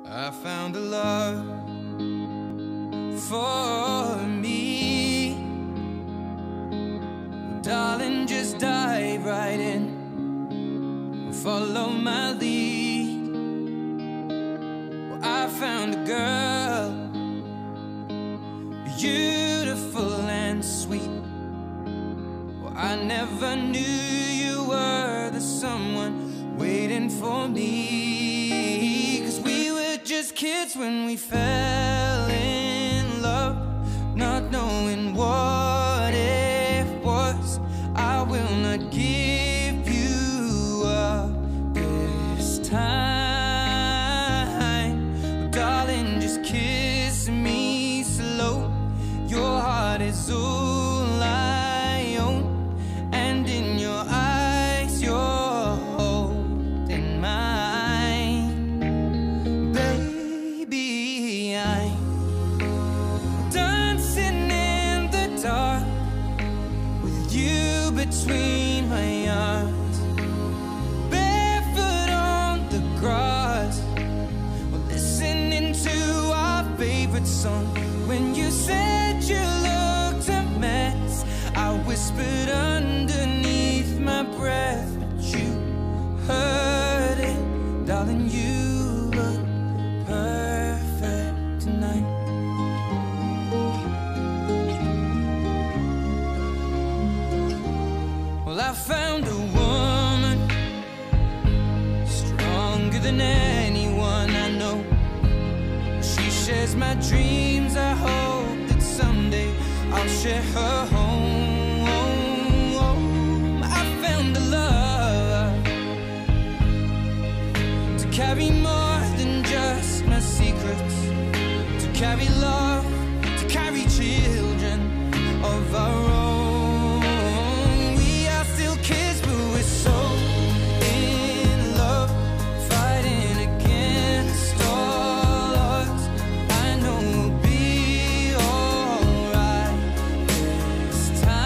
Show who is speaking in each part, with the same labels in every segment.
Speaker 1: I found a love for me. Well, darling, just dive right in, follow my lead. Well, I found a girl, beautiful and sweet. Well, I never knew you were the someone waiting for me. 'Cause we were just kids when we fell in love, not knowing what it was. I will not give you up this time. Oh, darling, just kiss me slow. Your heart is all I own, and in your eyes you're holding mine. Baby, I'm dancing in the dark with you between my arms, barefoot on the grass. We're listening to our favorite song. When you said you looked a mess, I whispered underneath my breath, but you heard it. Darling, you look perfect tonight. Well, I found a woman stronger than anyone I know. She shares my dreams. I hope that someday I'll share her home. I found a love to carry more than just my secrets, to carry love, to carry children of our own. We are still kids, but we're so in love, fighting against all odds. I know we'll be alright this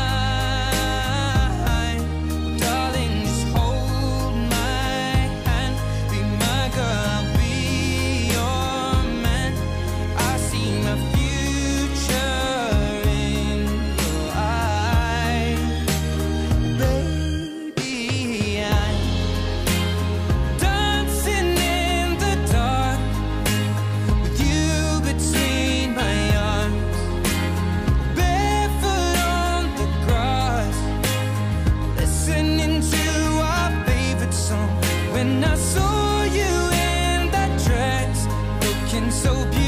Speaker 1: time. Darling, just hold my hand, be my girl, I'll be your man. I see my future in your eyes. Baby, I'm dancing in the dark with you between my arms, barefoot on the grass, listening to our favorite song. When I saw you in that dress, looking so beautiful